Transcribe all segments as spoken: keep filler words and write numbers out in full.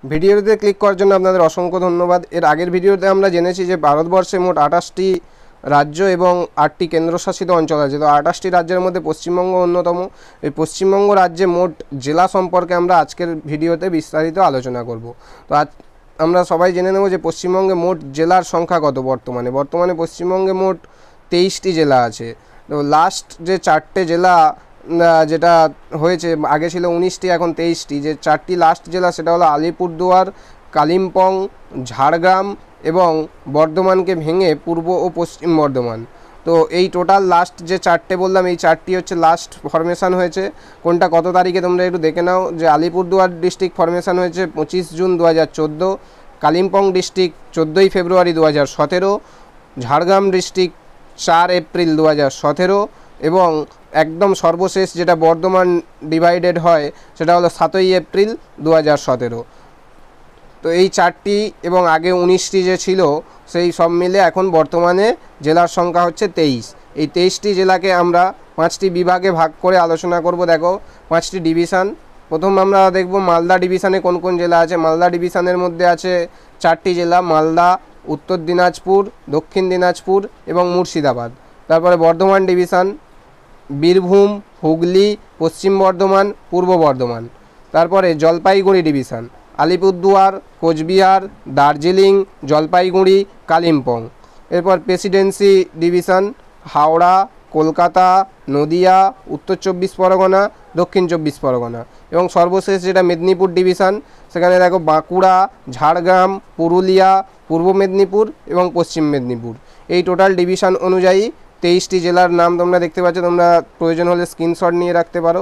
ভিডিওতে ক্লিক করার জন্য আপনাদের অসংখ্য ধন্যবাদ। এর আগের ভিডিওতে আমরা জেনেছি যে ভারতবর্ষে মোট আঠাশটি রাজ্য এবং আটটি কেন্দ্রশাসিত অঞ্চল আছে। তো আঠাশটি রাজ্যের মধ্যে পশ্চিমবঙ্গ অন্যতম। এই পশ্চিমবঙ্গ রাজ্যে মোট জেলা সম্পর্কে আমরা আজকের ভিডিওতে বিস্তারিত আলোচনা করব। তো আজ আমরা সবাই জেনে নেব যে পশ্চিমবঙ্গে মোট জেলার সংখ্যা কত। বর্তমানে বর্তমানে পশ্চিমবঙ্গে মোট তেইশটি জেলা আছে। তো লাস্ট যে চারটে জেলা যেটা হয়েছে, আগে ছিল উনিশটি, এখন তেইশটি। যে চারটি লাস্ট জেলা সেটা হলো আলিপুরদুয়ার, কালিম্পং, ঝাড়গ্রাম এবং বর্ধমানকে ভেঙে পূর্ব ও পশ্চিম বর্ধমান। তো এই টোটাল লাস্ট যে চারটে বললাম, এই চারটি হচ্ছে লাস্ট ফরমেশান হয়েছে। কোনটা কত তারিখে তোমরা একটু দেখে নাও। যে আলিপুরদুয়ার ডিস্ট্রিক্ট ফরমেশান হয়েছে পঁচিশ জুন দু হাজার চোদ্দো, কালিম্পং ডিস্ট্রিক্ট চোদ্দোই ফেব্রুয়ারি দু হাজার সতেরো, ঝাড়গ্রাম ডিস্ট্রিক্ট চার এপ্রিল দু হাজার সতেরো এবং একদম সর্বশেষ যেটা বর্ধমান ডিভাইডেড হয় সেটা হলো সাতই এপ্রিল দু হাজার সতেরো। তো এই চারটি এবং আগে উনিশটি যে ছিল সেই সব মিলে এখন বর্তমানে জেলার সংখ্যা হচ্ছে তেইশ। এই তেইশটি জেলাকে আমরা পাঁচটি বিভাগে ভাগ করে আলোচনা করব। দেখো পাঁচটি ডিভিশন। প্রথম আমরা দেখব মালদা ডিভিশনে কোন কোন জেলা আছে। মালদা ডিভিশনের মধ্যে আছে চারটি জেলা, মালদা, উত্তর দিনাজপুর, দক্ষিণ দিনাজপুর এবং মুর্শিদাবাদ। তারপরে বর্ধমান ডিভিশন, বীরভূম, হুগলি, পশ্চিম বর্ধমান, পূর্ব বর্ধমান। তারপরে জলপাইগুড়ি ডিভিশন, আলিপুরদুয়ার, কোচবিহার, দার্জিলিং, জলপাইগুড়ি, কালিম্পং। এরপর প্রেসিডেন্সি ডিভিশন, হাওড়া, কলকাতা, নদিয়া, উত্তর চব্বিশ পরগনা, দক্ষিণ চব্বিশ পরগনা। এবং সর্বশেষ যেটা মেদিনীপুর ডিভিশন, সেখানে দেখো বাঁকুড়া, ঝাড়গ্রাম, পুরুলিয়া, পূর্ব মেদিনীপুর এবং পশ্চিম মেদিনীপুর। এই টোটাল ডিভিশন অনুযায়ী তেইশটি জেলার নাম তোমরা দেখতে পাচ্ছ। তোমরা প্রয়োজন হলে স্ক্রিনশট নিয়ে রাখতে পারো।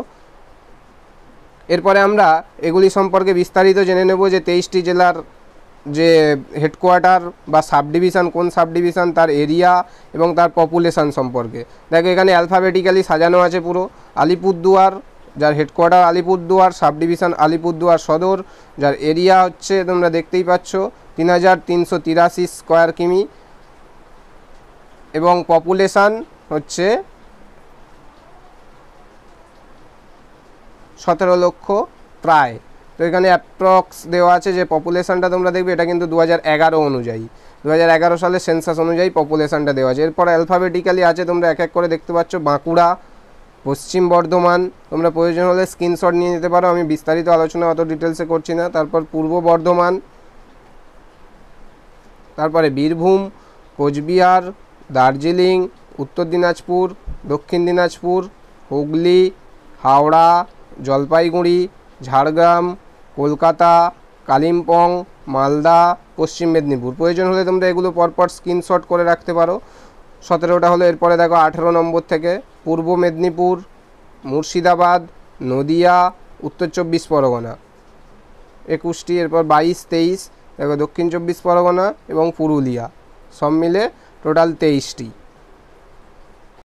এরপরে আমরা এগুলি সম্পর্কে বিস্তারিত জেনে নেব যে তেইশটি জেলার যে হেডকোয়ার্টার বা সাব ডিভিশন, কোন সাব ডিভিশন, তার এরিয়া এবং তার পপুলেশান সম্পর্কে। দেখো এখানে অ্যালফাবেটিক্যালি সাজানো আছে পুরো। আলিপুরদুয়ার, যার headquarter Alipurduar, sub division Alipurduar Sadar, যার এরিয়া হচ্ছে তোমরা দেখতেই পাচ্ছ তিন হাজার তিনশো তিরাশি স্কোয়ার কিমি এবং পপুলেশান হচ্ছে সতেরো লক্ষ প্রায়। তো এখানে অ্যাপ্রক্স দেওয়া আছে যে পপুলেশানটা তোমরা দেখবে এটা কিন্তু দু হাজার এগারো অনুযায়ী, দু হাজার এগারো সালের সেন্সাস অনুযায়ী পপুলেশানটা দেওয়া আছে। এরপর অ্যালফাবেটিক্যালি আছে, তোমরা এক এক করে দেখতে পাচ্ছ। বাঁকুড়া, পশ্চিম বর্ধমান, তোমরা প্রয়োজন হলে স্ক্রিনশট নিয়ে নিতে পারো, আমি বিস্তারিত আলোচনা অত ডিটেলসে করছি না। তারপর পূর্ব বর্ধমান, তারপরে বীরভূম, কোচবিহার, দার্জিলিং, উত্তর দিনাজপুর, দক্ষিণ দিনাজপুর, হুগলি, হাওড়া, জলপাইগুড়ি, ঝাড়গ্রাম, কলকাতা, কালিম্পং, মালদা, পশ্চিম মেদিনীপুর। প্রয়োজন হলে তোমরা এগুলো পরপর স্ক্রিনশট করে রাখতে পারো। সতেরোটা হলো। এরপরে দেখো আঠেরো নম্বর থেকে পূর্ব মেদিনীপুর, মুর্শিদাবাদ, নদিয়া, উত্তর চব্বিশ পরগনা একুশটি। এরপর বাইশ, তেইশ দেখো দক্ষিণ চব্বিশ পরগনা এবং পুরুলিয়া, সব মিলে টোটাল তেইশটি।